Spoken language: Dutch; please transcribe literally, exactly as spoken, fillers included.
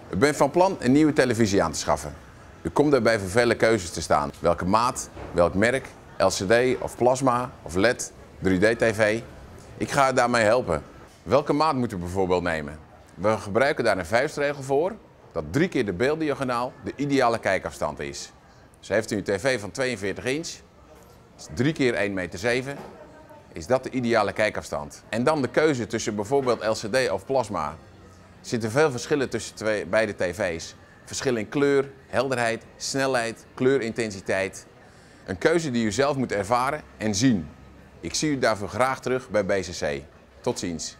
U bent van plan een nieuwe televisie aan te schaffen. U komt daarbij voor vele keuzes te staan. Welke maat, welk merk, L C D of plasma of L E D, drie D T V. Ik ga u daarmee helpen. Welke maat moet u bijvoorbeeld nemen? We gebruiken daar een vuistregel voor, dat drie keer de beelddiagonaal de ideale kijkafstand is. Dus heeft u een tv van tweeënveertig inch, is drie keer één komma zeven meter, is dat de ideale kijkafstand. En dan de keuze tussen bijvoorbeeld L C D of plasma. Er zitten veel verschillen tussen twee, beide tv's. Verschil in kleur, helderheid, snelheid, kleurintensiteit. Een keuze die u zelf moet ervaren en zien. Ik zie u daarvoor graag terug bij B C C. Tot ziens.